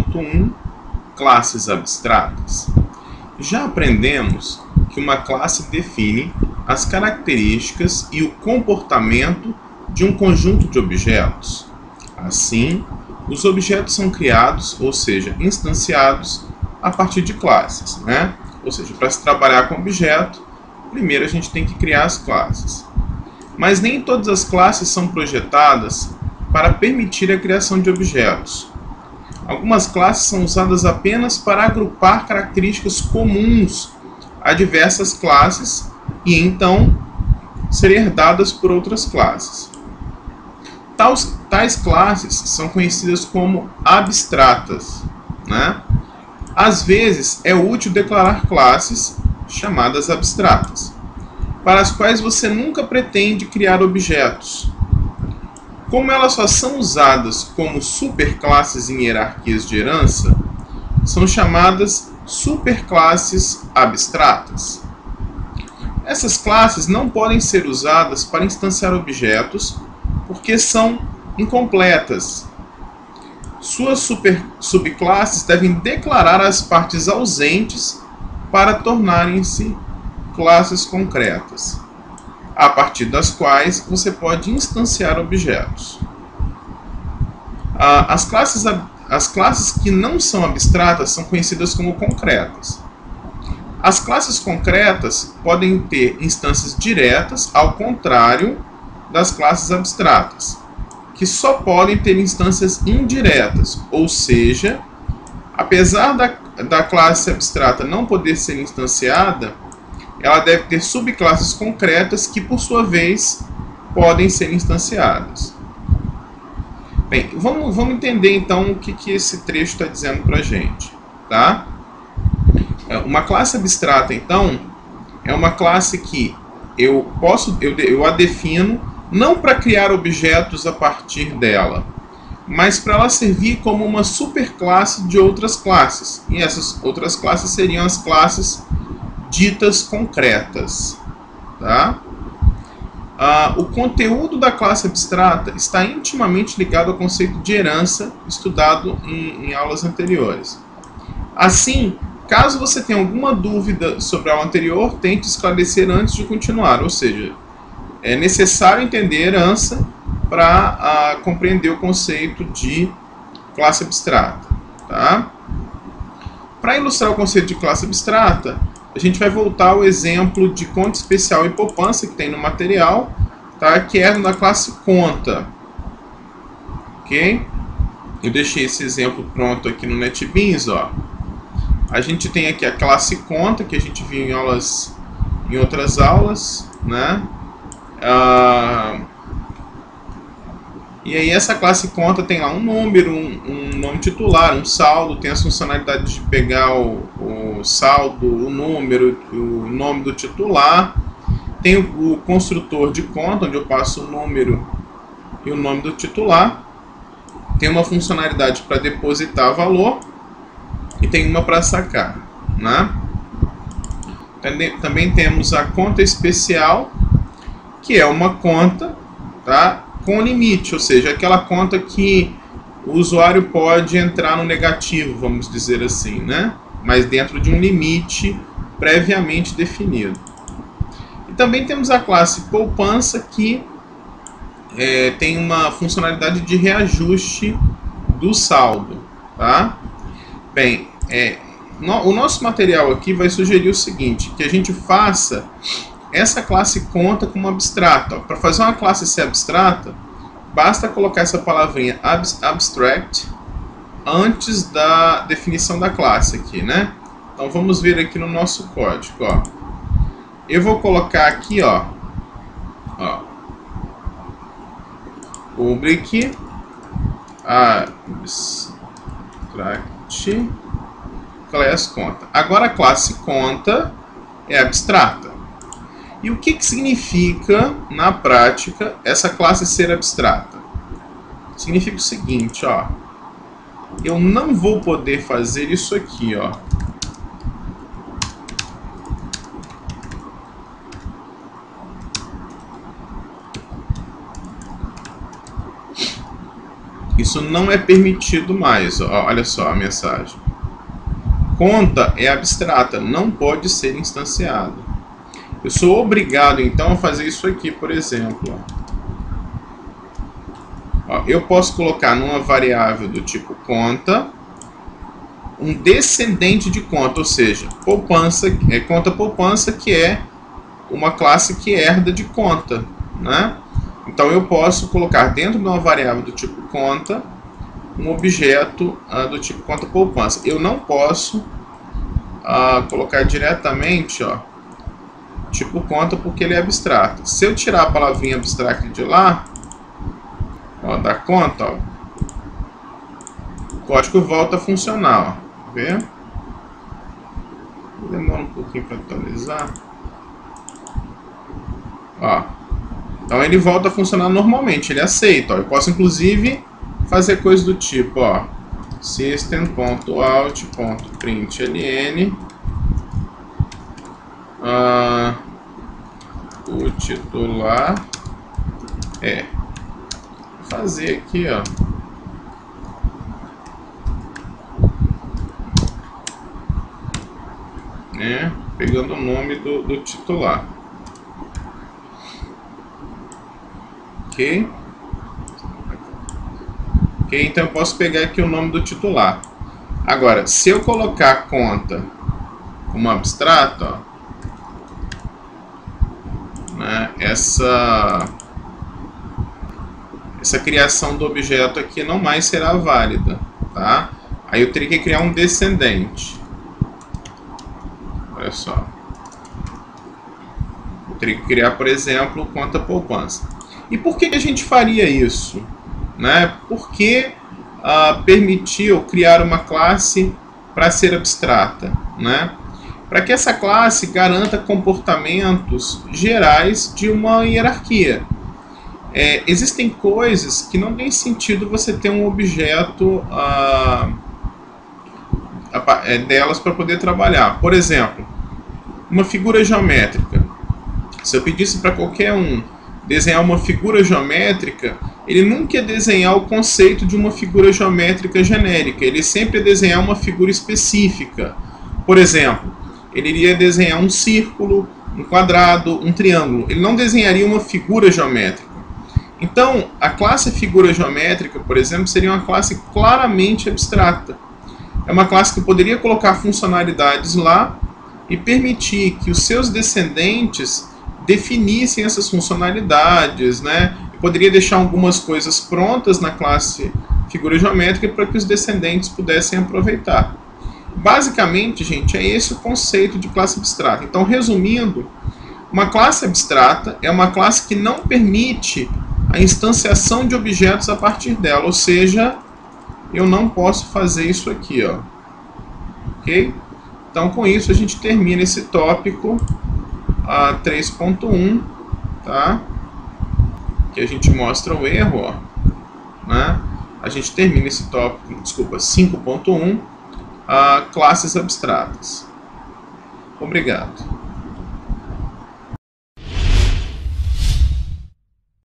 2.1 Classes abstratas. Já aprendemos que uma classe define as características e o comportamento de um conjunto de objetos. Assim, os objetos são criados, ou seja, instanciados, a partir de classes, né? Ou seja, para se trabalhar com objeto, primeiro a gente tem que criar as classes. Mas nem todas as classes são projetadas para permitir a criação de objetos. Algumas classes são usadas apenas para agrupar características comuns a diversas classes e então serem herdadas por outras classes. Tais classes são conhecidas como abstratas, né? Às vezes é útil declarar classes chamadas abstratas, para as quais você nunca pretende criar objetos. Como elas só são usadas como superclasses em hierarquias de herança, são chamadas superclasses abstratas. Essas classes não podem ser usadas para instanciar objetos porque são incompletas. Suas subclasses devem declarar as partes ausentes para tornarem-se classes concretas, a partir das quais você pode instanciar objetos. As classes que não são abstratas são conhecidas como concretas. As classes concretas podem ter instâncias diretas, ao contrário das classes abstratas, que só podem ter instâncias indiretas, ou seja, apesar da classe abstrata não poder ser instanciada, ela deve ter subclasses concretas que, por sua vez, podem ser instanciadas. Bem, vamos entender então o que esse trecho está dizendo para a gente. Tá? Uma classe abstrata, então, é uma classe que eu a defino não para criar objetos a partir dela, mas para ela servir como uma superclasse de outras classes. E essas outras classes seriam as classes ditas concretas. Tá? O conteúdo da classe abstrata está intimamente ligado ao conceito de herança estudado em aulas anteriores. Assim, caso você tenha alguma dúvida sobre a aula anterior, tente esclarecer antes de continuar, ou seja, é necessário entender herança para compreender o conceito de classe abstrata. Tá? Para ilustrar o conceito de classe abstrata, a gente vai voltar ao exemplo de conta especial e poupança que tem no material, tá? Que é da classe conta. Ok? Eu deixei esse exemplo pronto aqui no NetBeans. Ó. A gente tem aqui a classe conta, que a gente viu em outras aulas, né? E aí essa classe conta tem lá um número, um nome titular, um saldo, tem as funcionalidades de pegar o saldo, o número, o nome do titular. Tem o construtor de conta, onde eu passo o número e o nome do titular. Tem uma funcionalidade para depositar valor e tem uma para sacar. Né? Também temos a conta especial, que é uma conta, tá? Com limite, ou seja, aquela conta que o usuário pode entrar no negativo, vamos dizer assim, né? Mas dentro de um limite previamente definido. E também temos a classe poupança, que tem uma funcionalidade de reajuste do saldo. Tá? Bem, o nosso material aqui vai sugerir o seguinte, que a gente faça essa classe conta como abstrata. Para fazer uma classe ser abstrata, basta colocar essa palavrinha abstract antes da definição da classe aqui, né? Então vamos ver aqui no nosso código, ó. Eu vou colocar aqui, ó public abstract class conta. Agora a classe conta é abstrata. E o que significa, na prática, essa classe ser abstrata? Significa o seguinte, ó. Eu não vou poder fazer isso aqui, ó. Isso não é permitido mais. Olha só a mensagem. Conta é abstrata, não pode ser instanciada. Eu sou obrigado, então, a fazer isso aqui, por exemplo. Eu posso colocar numa variável do tipo conta um descendente de conta, ou seja, poupança, conta poupança, que é uma classe que herda de conta, né? Então eu posso colocar dentro de uma variável do tipo conta um objeto do tipo conta poupança. Eu não posso colocar diretamente tipo conta, porque ele é abstrato. Se eu tirar a palavrinha abstract de lá, da conta, o código volta a funcionar. Vê? Demora um pouquinho para atualizar. Então ele volta a funcionar normalmente, ele aceita. Eu posso inclusive fazer coisas do tipo system.out.println o titular é. Vou fazer aqui, pegando o nome do titular. Ok, então eu posso pegar aqui o nome do titular. Agora, se eu colocar conta como abstrato, essa criação do objeto aqui não mais será válida, tá? Aí eu teria que criar um descendente. Olha só. Eu teria que criar, por exemplo, conta poupança. E por que a gente faria isso? Por que permitiu criar uma classe para ser abstrata? Para que essa classe garanta comportamentos gerais de uma hierarquia. Existem coisas que não tem sentido você ter um objeto delas para poder trabalhar. Por exemplo, uma figura geométrica. Se eu pedisse para qualquer um desenhar uma figura geométrica, ele nunca ia desenhar o conceito de uma figura geométrica genérica. Ele sempre ia desenhar uma figura específica. Por exemplo, ele iria desenhar um círculo, um quadrado, um triângulo. Ele não desenharia uma figura geométrica. Então, a classe figura geométrica, por exemplo, seria uma classe claramente abstrata. É uma classe que poderia colocar funcionalidades lá e permitir que os seus descendentes definissem essas funcionalidades, E poderia deixar algumas coisas prontas na classe figura geométrica para que os descendentes pudessem aproveitar. Basicamente, gente, é esse o conceito de classe abstrata. Então, resumindo, uma classe abstrata é uma classe que não permite a instanciação de objetos a partir dela, ou seja, eu não posso fazer isso aqui, ok? Então, com isso, a gente termina esse tópico 3.1, tá? Que a gente mostra o erro, A gente termina esse tópico, 5.1, classes abstratas. Obrigado.